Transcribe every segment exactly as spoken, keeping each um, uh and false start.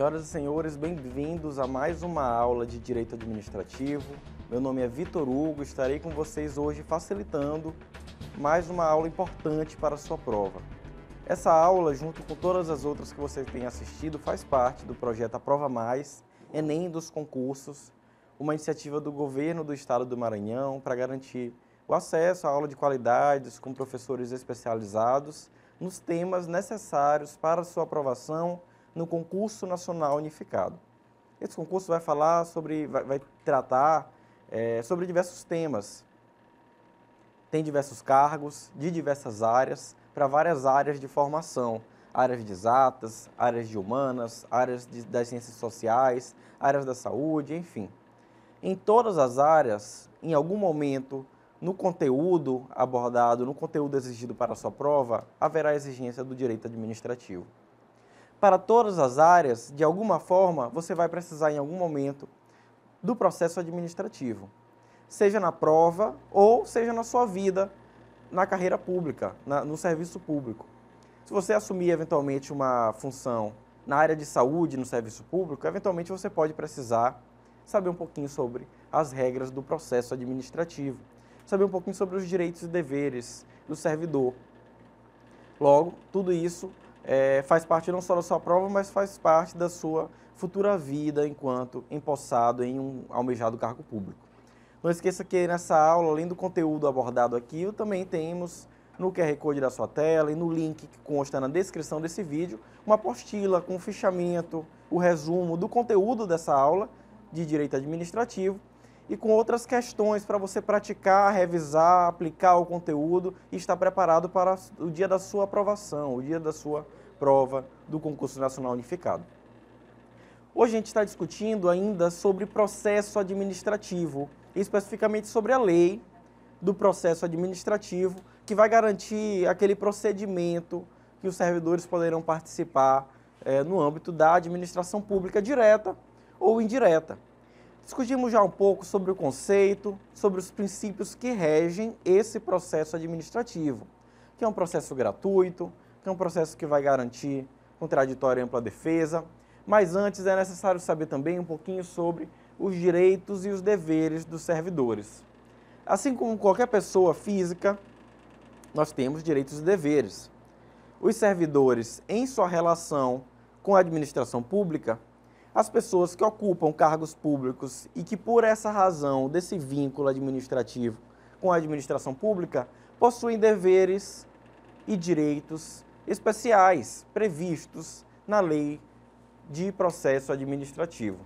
Senhoras e senhores, bem-vindos a mais uma aula de Direito Administrativo. Meu nome é Vitor Hugo, estarei com vocês hoje facilitando mais uma aula importante para a sua prova. Essa aula, junto com todas as outras que você tem assistido, faz parte do projeto Aprova Mais, Enem dos concursos, uma iniciativa do governo do estado do Maranhão para garantir o acesso à aula de qualidades com professores especializados nos temas necessários para a sua aprovação no concurso nacional unificado. Esse concurso vai falar sobre, vai, vai tratar é, sobre diversos temas. Tem diversos cargos de diversas áreas, para várias áreas de formação, áreas de exatas, áreas de humanas, áreas de, das ciências sociais, áreas da saúde, enfim. Em todas as áreas, em algum momento, no conteúdo abordado, no conteúdo exigido para a sua prova, haverá exigência do direito administrativo. Para todas as áreas, de alguma forma, você vai precisar em algum momento do processo administrativo, seja na prova ou seja na sua vida, na carreira pública, na, no serviço público. Se você assumir eventualmente uma função na área de saúde, no serviço público, eventualmente você pode precisar saber um pouquinho sobre as regras do processo administrativo, saber um pouquinho sobre os direitos e deveres do servidor. Logo, tudo isso é, faz parte não só da sua prova, mas faz parte da sua futura vida enquanto empossado em um almejado cargo público. Não esqueça que nessa aula, além do conteúdo abordado aqui, também temos no Q R Code da sua tela e no link que consta na descrição desse vídeo, uma apostila com o fichamento, o resumo do conteúdo dessa aula de Direito Administrativo e com outras questões para você praticar, revisar, aplicar o conteúdo e estar preparado para o dia da sua aprovação, o dia da sua prova do Concurso Nacional Unificado. Hoje a gente está discutindo ainda sobre processo administrativo, especificamente sobre a lei do processo administrativo, que vai garantir aquele procedimento que os servidores poderão participar é, no âmbito da administração pública direta ou indireta. Discutimos já um pouco sobre o conceito, sobre os princípios que regem esse processo administrativo, que é um processo gratuito, que é um processo que vai garantir contraditória e ampla defesa, mas antes é necessário saber também um pouquinho sobre os direitos e os deveres dos servidores. Assim como qualquer pessoa física, nós temos direitos e deveres. Os servidores, em sua relação com a administração pública, as pessoas que ocupam cargos públicos e que, por essa razão, desse vínculo administrativo com a administração pública, possuem deveres e direitos especiais previstos na Lei de Processo Administrativo.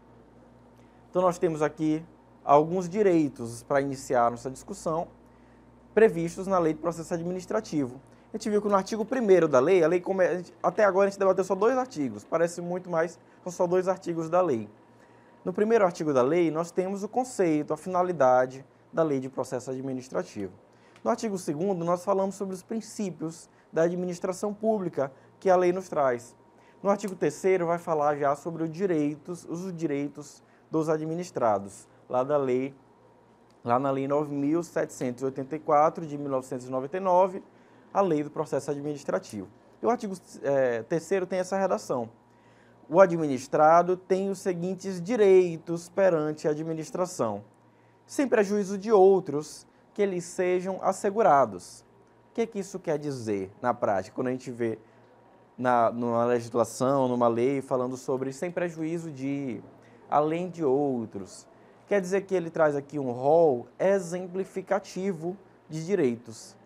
Então, nós temos aqui alguns direitos para iniciar nossa discussão, previstos na Lei de Processo Administrativo. A gente viu que no artigo primeiro da lei, a lei come... até agora a gente debateu só dois artigos, parece muito mais, são só dois artigos da lei. No primeiro artigo da lei, nós temos o conceito, a finalidade da Lei de Processo Administrativo. No artigo segundo, nós falamos sobre os princípios da administração pública que a lei nos traz. No artigo terceiro, vai falar já sobre os direitos, os direitos dos administrados, lá da lei, lá na Lei nove mil setecentos e oitenta e quatro, de mil novecentos e noventa e nove, a Lei do Processo Administrativo. E o artigo é, terceiro tem essa redação. O administrado tem os seguintes direitos perante a administração, sem prejuízo de outros que eles sejam assegurados. O que é que isso quer dizer na prática, quando a gente vê na, numa legislação, numa lei, falando sobre sem prejuízo de, além de outros? Quer dizer que ele traz aqui um rol exemplificativo de direitos.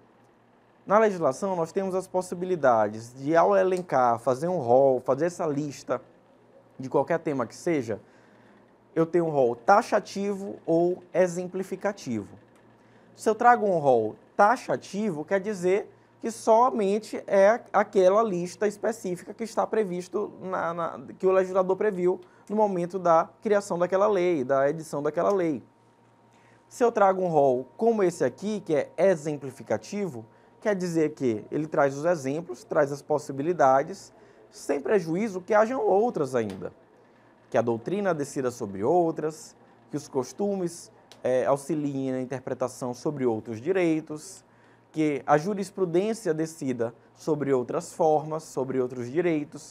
Na legislação, nós temos as possibilidades de, ao elencar, fazer um rol, fazer essa lista de qualquer tema que seja, eu tenho um rol taxativo ou exemplificativo. Se eu trago um rol taxativo, quer dizer que somente é aquela lista específica que está previsto, na, na, que o legislador previu no momento da criação daquela lei, da edição daquela lei. Se eu trago um rol como esse aqui, que é exemplificativo, quer dizer que ele traz os exemplos, traz as possibilidades, sem prejuízo que hajam outras ainda. Que a doutrina decida sobre outras, que os costumes é, auxiliem na interpretação sobre outros direitos, que a jurisprudência decida sobre outras formas, sobre outros direitos.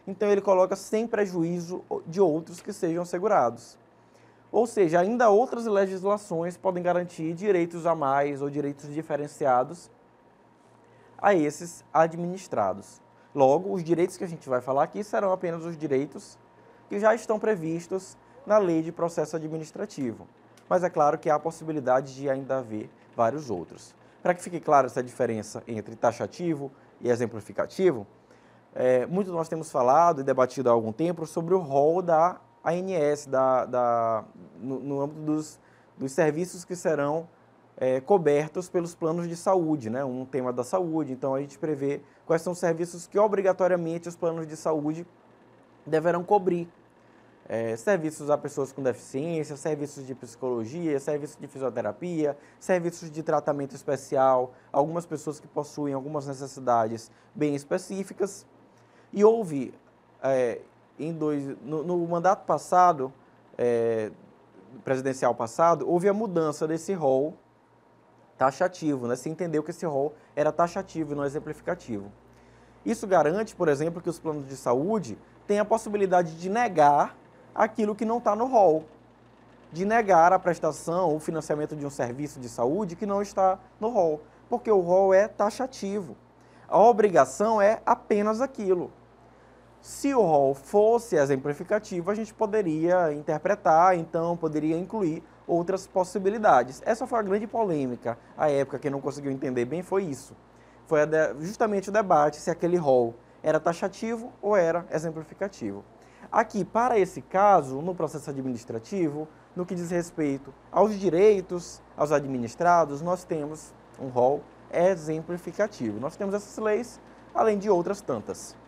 então ele coloca sem prejuízo de outros que sejam segurados. Ou seja, ainda outras legislações podem garantir direitos a mais ou direitos diferenciados a esses administrados. Logo, os direitos que a gente vai falar aqui serão apenas os direitos que já estão previstos na Lei de Processo Administrativo. Mas é claro que há a possibilidade de ainda haver vários outros. Para que fique clara essa diferença entre taxativo e exemplificativo, é, muito nós temos falado e debatido há algum tempo sobre o rol da A N S, da, da, no, no âmbito dos, dos serviços que serão é, cobertos pelos planos de saúde, né? Um tema da saúde. Então, a gente prevê quais são os serviços que obrigatoriamente os planos de saúde deverão cobrir. É, serviços a pessoas com deficiência, serviços de psicologia, serviços de fisioterapia, serviços de tratamento especial, algumas pessoas que possuem algumas necessidades bem específicas. E houve, é, em dois, no, no mandato passado, é, presidencial passado, houve a mudança desse rol taxativo, né? Se entendeu que esse rol era taxativo e não exemplificativo. Isso garante, por exemplo, que os planos de saúde tenham a possibilidade de negar aquilo que não está no rol, de negar a prestação ou financiamento de um serviço de saúde que não está no rol, porque o rol é taxativo. A obrigação é apenas aquilo. Se o rol fosse exemplificativo, a gente poderia interpretar, então poderia incluir outras possibilidades. Essa foi a grande polêmica à época, quem não conseguiu entender bem foi isso. Foi justamente o debate se aquele rol era taxativo ou era exemplificativo. Aqui, para esse caso, no processo administrativo, no que diz respeito aos direitos aos administrados, nós temos um rol exemplificativo. Nós temos essas leis, além de outras tantas.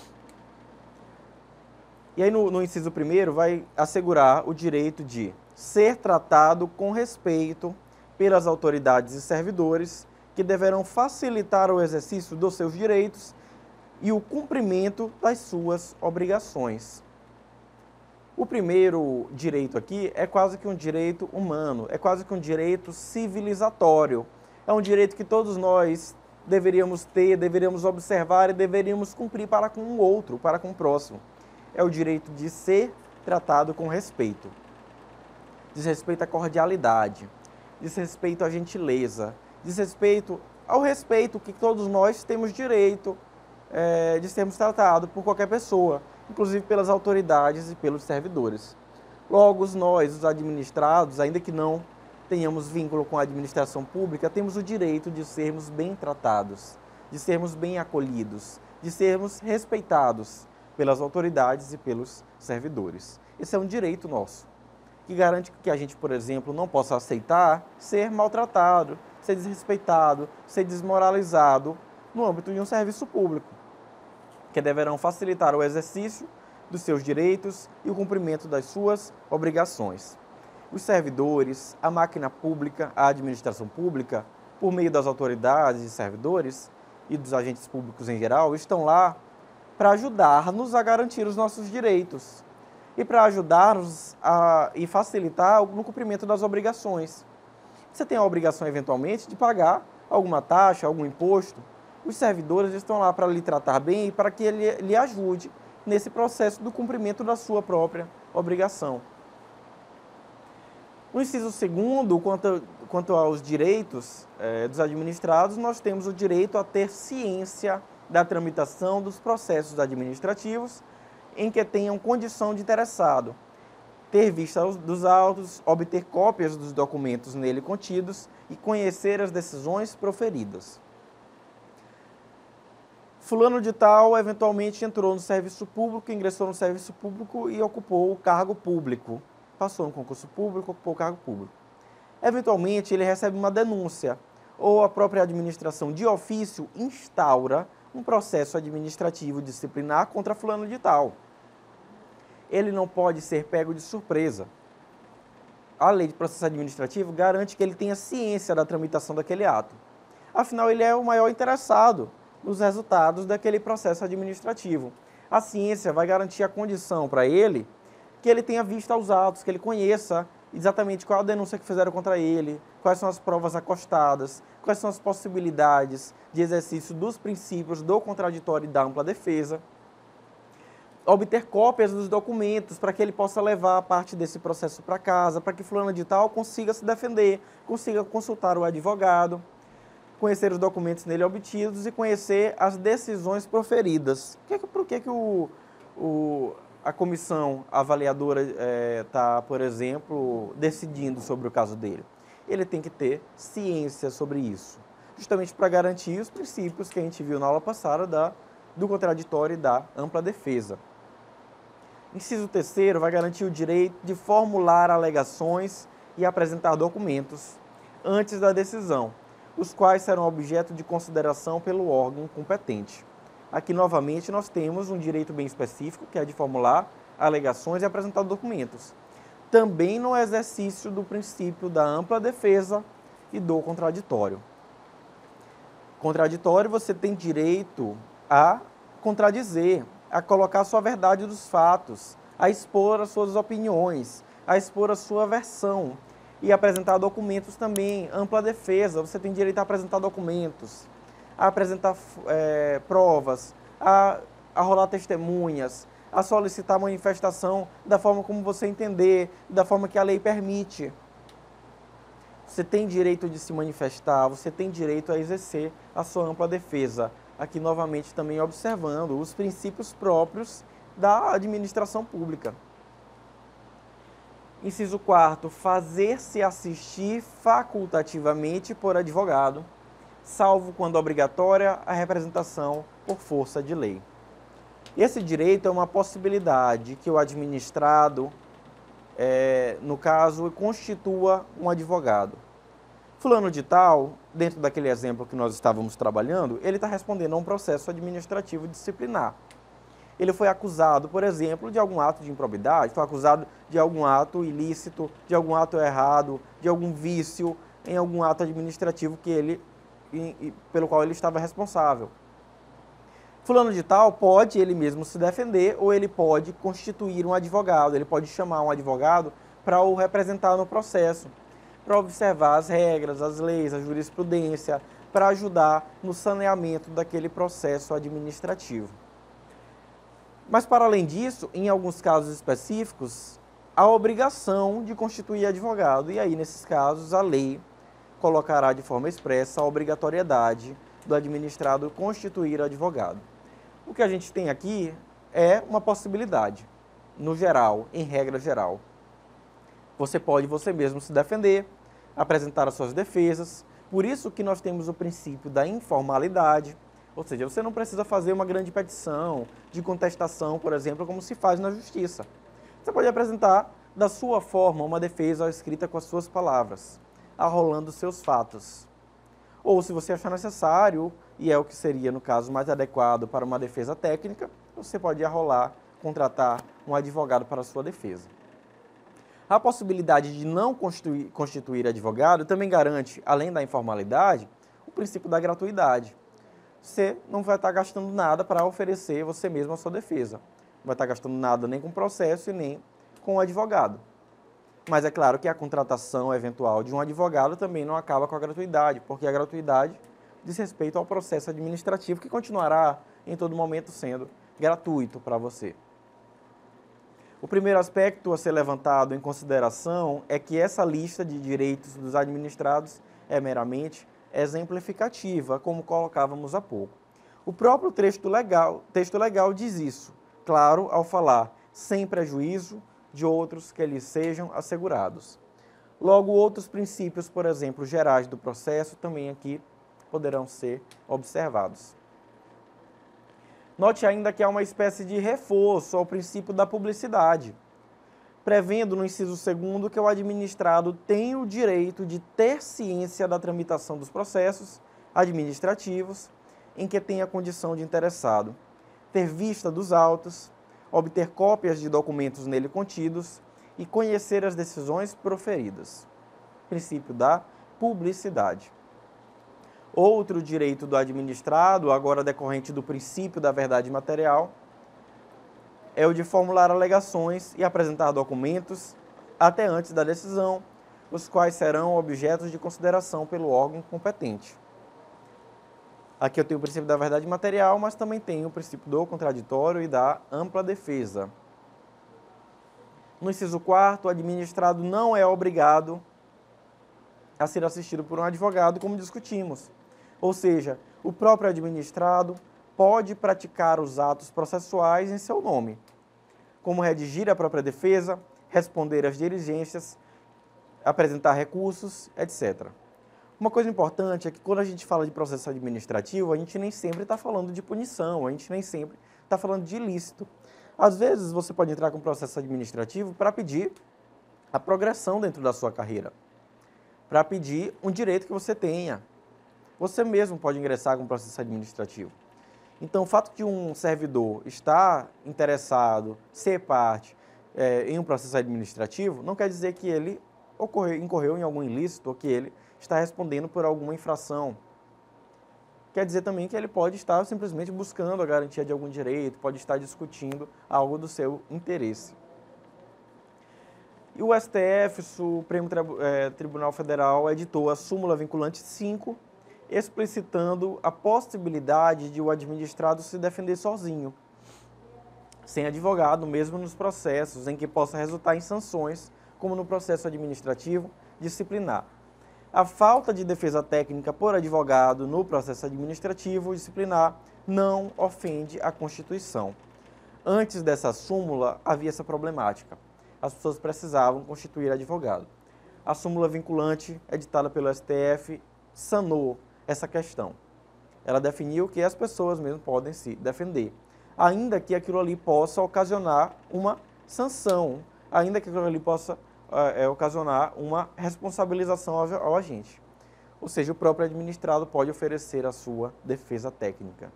E aí, no, no inciso primeiro, vai assegurar o direito de ser tratado com respeito pelas autoridades e servidores que deverão facilitar o exercício dos seus direitos e o cumprimento das suas obrigações. O primeiro direito aqui é quase que um direito humano, é quase que um direito civilizatório. É um direito que todos nós deveríamos ter, deveríamos observar e deveríamos cumprir para com o outro, para com o próximo. É o direito de ser tratado com respeito. Diz respeito à cordialidade, diz respeito à gentileza, diz respeito ao respeito que todos nós temos direito é, de sermos tratados por qualquer pessoa, inclusive pelas autoridades e pelos servidores. Logo, nós, os administrados, ainda que não tenhamos vínculo com a administração pública, temos o direito de sermos bem tratados, de sermos bem acolhidos, de sermos respeitados pelas autoridades e pelos servidores. Esse é um direito nosso, que garante que a gente, por exemplo, não possa aceitar ser maltratado, ser desrespeitado, ser desmoralizado no âmbito de um serviço público, que deverão facilitar o exercício dos seus direitos e o cumprimento das suas obrigações. Os servidores, a máquina pública, a administração pública, por meio das autoridades e servidores e dos agentes públicos em geral, estão lá para ajudar-nos a garantir os nossos direitos e para ajudar-nos a, e facilitar no cumprimento das obrigações. Você tem a obrigação, eventualmente, de pagar alguma taxa, algum imposto. Os servidores estão lá para lhe tratar bem e para que ele lhe ajude nesse processo do cumprimento da sua própria obrigação. No inciso segundo, quanto, quanto aos direitos eh, dos administrados, nós temos o direito a ter ciência da tramitação dos processos administrativos em que tenham condição de interessado, ter vista dos autos, obter cópias dos documentos nele contidos e conhecer as decisões proferidas. Fulano de tal, eventualmente, entrou no serviço público, ingressou no serviço público e ocupou o cargo público. Passou no concurso público, ocupou o cargo público. Eventualmente, ele recebe uma denúncia, ou a própria administração de ofício instaura um processo administrativo disciplinar contra fulano de tal. Ele não pode ser pego de surpresa. A lei de processo administrativo garante que ele tenha ciência da tramitação daquele ato. Afinal, ele é o maior interessado nos resultados daquele processo administrativo. A ciência vai garantir a condição para ele que ele tenha vista aos autos, que ele conheça exatamente qual a denúncia que fizeram contra ele, quais são as provas acostadas, quais são as possibilidades de exercício dos princípios do contraditório e da ampla defesa. obter cópias dos documentos para que ele possa levar parte desse processo para casa, para que fulano de tal consiga se defender, consiga consultar o advogado, conhecer os documentos nele obtidos e conhecer as decisões proferidas. Por que, que o, o, a comissão avaliadora está, por exemplo, decidindo sobre o caso dele? Ele tem que ter ciência sobre isso, justamente para garantir os princípios que a gente viu na aula passada da, do contraditório e da ampla defesa. Inciso terceiro vai garantir o direito de formular alegações e apresentar documentos antes da decisão, os quais serão objeto de consideração pelo órgão competente. Aqui, novamente, nós temos um direito bem específico, que é de formular alegações e apresentar documentos. Também no exercício do princípio da ampla defesa e do contraditório. Contraditório, você tem direito a contradizer, a colocar a sua verdade dos fatos, a expor as suas opiniões, a expor a sua versão e apresentar documentos também. Ampla defesa, você tem direito a apresentar documentos, a apresentar é, provas, a, a rolar testemunhas, a solicitar manifestação da forma como você entender, da forma que a lei permite. Você tem direito de se manifestar, você tem direito a exercer a sua ampla defesa. Aqui, novamente, também observando os princípios próprios da administração pública. Inciso quarto, fazer-se assistir facultativamente por advogado, salvo quando obrigatória a representação por força de lei. Esse direito é uma possibilidade que o administrado, é, no caso, constitua um advogado. Fulano de tal, dentro daquele exemplo que nós estávamos trabalhando, ele está respondendo a um processo administrativo disciplinar. Ele foi acusado, por exemplo, de algum ato de improbidade, foi acusado de algum ato ilícito, de algum ato errado, de algum vício em algum ato administrativo que ele, pelo qual ele estava responsável. Fulano de tal pode ele mesmo se defender ou ele pode constituir um advogado, ele pode chamar um advogado para o representar no processo, para observar as regras, as leis, a jurisprudência, para ajudar no saneamento daquele processo administrativo. Mas, para além disso, em alguns casos específicos, há obrigação de constituir advogado. E aí, nesses casos, a lei colocará de forma expressa a obrigatoriedade do administrado constituir advogado. O que a gente tem aqui é uma possibilidade, no geral, em regra geral. Você pode você mesmo se defender, apresentar as suas defesas. Por isso que nós temos o princípio da informalidade, ou seja, você não precisa fazer uma grande petição de contestação, por exemplo, como se faz na justiça. Você pode apresentar da sua forma uma defesa escrita com as suas palavras, arrolando seus fatos. Ou, se você achar necessário, e é o que seria, no caso, mais adequado para uma defesa técnica, você pode arrolar, contratar um advogado para a sua defesa. A possibilidade de não constituir, constituir advogado também garante, além da informalidade, o princípio da gratuidade. Você não vai estar gastando nada para oferecer você mesmo a sua defesa. Não vai estar gastando nada nem com o processo e nem com o advogado. Mas é claro que a contratação eventual de um advogado também não acaba com a gratuidade, porque a gratuidade diz respeito ao processo administrativo que continuará em todo momento sendo gratuito para você. O primeiro aspecto a ser levantado em consideração é que essa lista de direitos dos administrados é meramente exemplificativa, como colocávamos há pouco. O próprio texto legal, texto legal diz isso, claro, ao falar, sem prejuízo de outros que lhes sejam assegurados. Logo, outros princípios, por exemplo, gerais do processo, também aqui poderão ser observados. Note ainda que há uma espécie de reforço ao princípio da publicidade, prevendo no inciso segundo que o administrado tem o direito de ter ciência da tramitação dos processos administrativos em que tenha condição de interessado, ter vista dos autos, obter cópias de documentos nele contidos e conhecer as decisões proferidas. Princípio da publicidade. Outro direito do administrado, agora decorrente do princípio da verdade material, é o de formular alegações e apresentar documentos até antes da decisão, os quais serão objetos de consideração pelo órgão competente. Aqui eu tenho o princípio da verdade material, mas também tenho o princípio do contraditório e da ampla defesa. No inciso quarto, o administrado não é obrigado a ser assistido por um advogado, como discutimos. Ou seja, o próprio administrado pode praticar os atos processuais em seu nome, como redigir a própria defesa, responder às diligências, apresentar recursos, etcétera. Uma coisa importante é que quando a gente fala de processo administrativo, a gente nem sempre está falando de punição, a gente nem sempre está falando de ilícito. Às vezes você pode entrar com um processo administrativo para pedir a progressão dentro da sua carreira, para pedir um direito que você tenha. Você mesmo pode ingressar com um processo administrativo. Então, o fato de um servidor estar interessado, ser parte é, em um processo administrativo, não quer dizer que ele ocorreu, incorreu em algum ilícito ou que ele está respondendo por alguma infração. Quer dizer também que ele pode estar simplesmente buscando a garantia de algum direito, pode estar discutindo algo do seu interesse. E o S T F, Supremo Tribunal Federal, editou a súmula vinculante cinco, explicitando a possibilidade de o administrado se defender sozinho, sem advogado, mesmo nos processos em que possa resultar em sanções, como no processo administrativo disciplinar. A falta de defesa técnica por advogado no processo administrativo disciplinar não ofende a Constituição. Antes dessa súmula, havia essa problemática. As pessoas precisavam constituir advogado. A súmula vinculante, editada pelo S T F, sanou essa questão. Ela definiu que as pessoas mesmo podem se defender, ainda que aquilo ali possa ocasionar uma sanção, ainda que aquilo ali possa é, ocasionar uma responsabilização ao, ao agente. Ou seja, o próprio administrado pode oferecer a sua defesa técnica.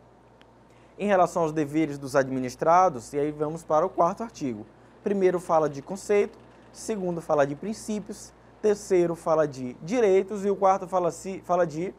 Em relação aos deveres dos administrados, e aí vamos para o quarto artigo. Primeiro fala de conceito, segundo fala de princípios, terceiro fala de direitos e o quarto fala, fala de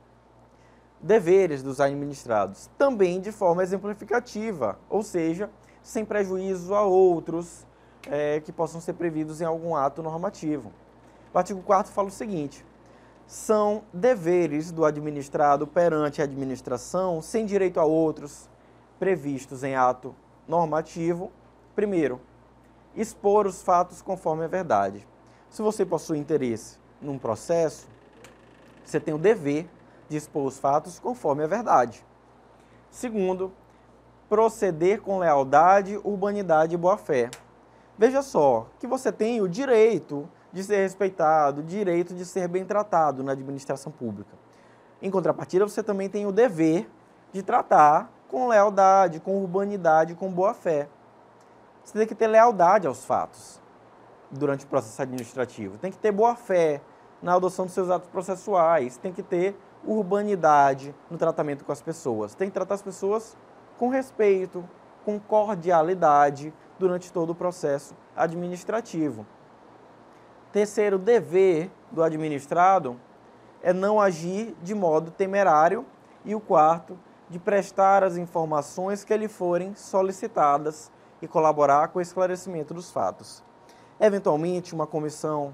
deveres dos administrados, também de forma exemplificativa, ou seja, sem prejuízo a outros é, que possam ser previstos em algum ato normativo. O artigo quarto fala o seguinte: são deveres do administrado perante a administração, sem direito a outros, previstos em ato normativo. Primeiro, expor os fatos conforme a verdade. Se você possui interesse num processo, você tem o dever de expor os fatos conforme a verdade. Segundo, proceder com lealdade, urbanidade e boa-fé. Veja só, que você tem o direito de ser respeitado, o direito de ser bem tratado na administração pública. Em contrapartida, você também tem o dever de tratar com lealdade, com urbanidade, com boa-fé. Você tem que ter lealdade aos fatos durante o processo administrativo. Tem que ter boa-fé na adoção dos seus atos processuais. Tem que ter urbanidade no tratamento com as pessoas. Tem que tratar as pessoas com respeito, com cordialidade durante todo o processo administrativo. Terceiro dever do administrado é não agir de modo temerário. E o quarto, de prestar as informações que lhe forem solicitadas e colaborar com o esclarecimento dos fatos. Eventualmente, uma comissão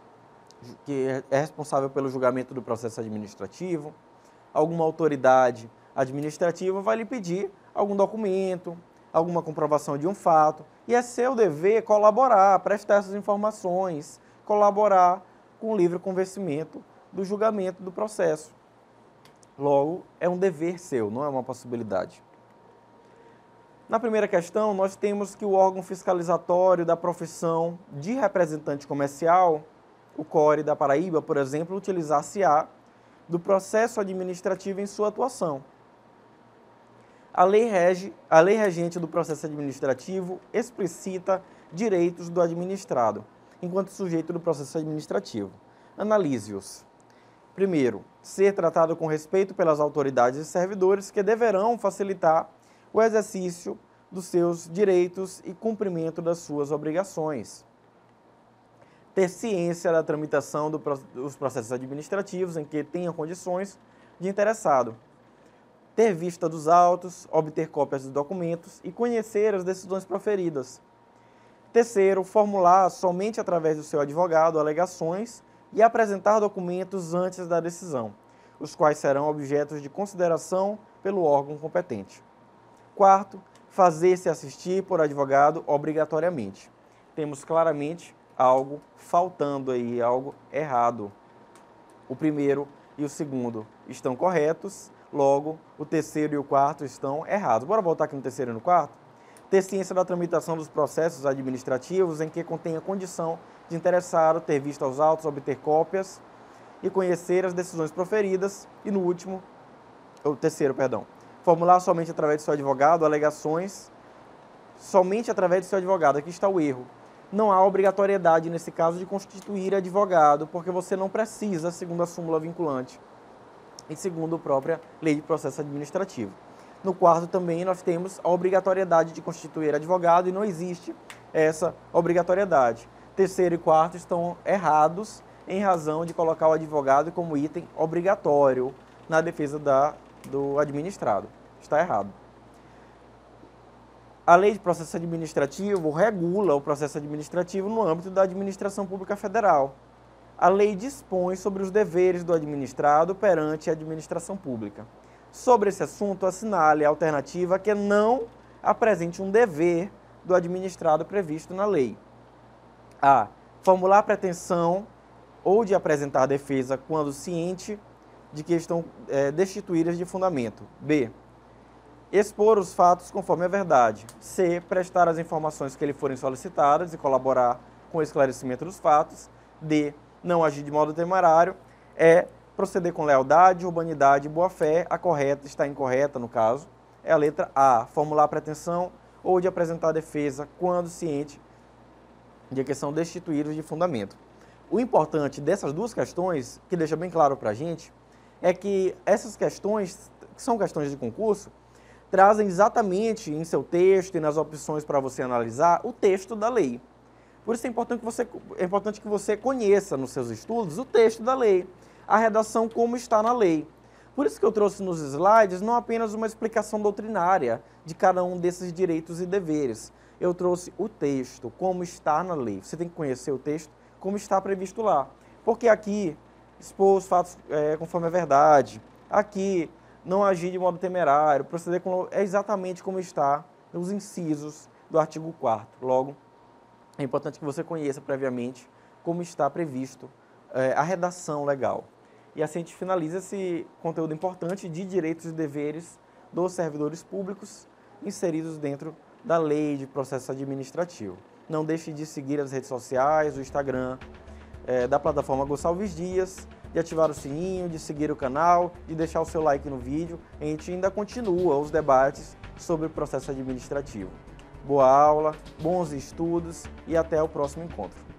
que é responsável pelo julgamento do processo administrativo, alguma autoridade administrativa vai lhe pedir algum documento, alguma comprovação de um fato, e é seu dever colaborar, prestar essas informações, colaborar com o livre convencimento do julgamento do processo. Logo, é um dever seu, não é uma possibilidade. Na primeira questão, nós temos que o órgão fiscalizatório da profissão de representante comercial, o C O R da Paraíba, por exemplo, utilizar-se-á do processo administrativo em sua atuação. A lei, rege, a lei regente do processo administrativo explicita direitos do administrado, enquanto sujeito do processo administrativo. Analise-os. Primeiro, ser tratado com respeito pelas autoridades e servidores que deverão facilitar o exercício dos seus direitos e cumprimento das suas obrigações. Ter ciência da tramitação do, dos processos administrativos em que tenha condições de interessado. Ter vista dos autos, obter cópias dos documentos e conhecer as decisões proferidas. Terceiro, formular somente através do seu advogado alegações e apresentar documentos antes da decisão. os quais serão objetos de consideração pelo órgão competente. Quarto, fazer-se assistir por advogado obrigatoriamente. Temos claramente algo faltando aí, algo errado. O primeiro e o segundo estão corretos, logo o terceiro e o quarto estão errados. Bora voltar aqui no terceiro e no quarto? Ter ciência da tramitação dos processos administrativos em que contenha condição de interessado, ter visto aos autos, obter cópias e conhecer as decisões proferidas. E no último, o terceiro, perdão, formular somente através de seu advogado alegações, somente através de seu advogado. Aqui está o erro. Não há obrigatoriedade, nesse caso, de constituir advogado, porque você não precisa, segundo a súmula vinculante e segundo a própria Lei de Processo Administrativo. No quarto também nós temos a obrigatoriedade de constituir advogado e não existe essa obrigatoriedade. Terceiro e quarto estão errados em razão de colocar o advogado como item obrigatório na defesa da, do administrado. Está errado. A Lei de Processo Administrativo regula o processo administrativo no âmbito da Administração Pública Federal. A lei dispõe sobre os deveres do administrado perante a administração pública. Sobre esse assunto, assinale a alternativa que não apresente um dever do administrado previsto na lei. A. Formular pretensão ou de apresentar defesa quando ciente de que estão é, destituídas de fundamento. B. Expor os fatos conforme a verdade. C. Prestar as informações que lhe forem solicitadas e colaborar com o esclarecimento dos fatos. D. Não agir de modo temerário. E. Proceder com lealdade, urbanidade e boa-fé. A correta está incorreta, no caso. É a letra A. Formular pretensão ou de apresentar defesa quando ciente de que são destituídos de fundamento. O importante dessas duas questões, que deixa bem claro para a gente, é que essas questões, que são questões de concurso, trazem exatamente em seu texto e nas opções para você analisar o texto da lei. Por isso é importante que você, é importante que você conheça nos seus estudos o texto da lei, a redação como está na lei. Por isso que eu trouxe nos slides não apenas uma explicação doutrinária de cada um desses direitos e deveres. Eu trouxe o texto, como está na lei. Você tem que conhecer o texto, como está previsto lá. Porque aqui, expor os fatos é, conforme a verdade, aqui, não agir de modo temerário, proceder com... é exatamente como está nos incisos do artigo quarto. Logo, é importante que você conheça previamente como está previsto é, a redação legal. E assim a gente finaliza esse conteúdo importante de direitos e deveres dos servidores públicos inseridos dentro da Lei de Processo Administrativo. Não deixe de seguir as redes sociais, o Instagram é, da plataforma Gonçalves Dias, de ativar o sininho, de seguir o canal, de deixar o seu like no vídeo. A gente ainda continua os debates sobre o processo administrativo. Boa aula, bons estudos e até o próximo encontro.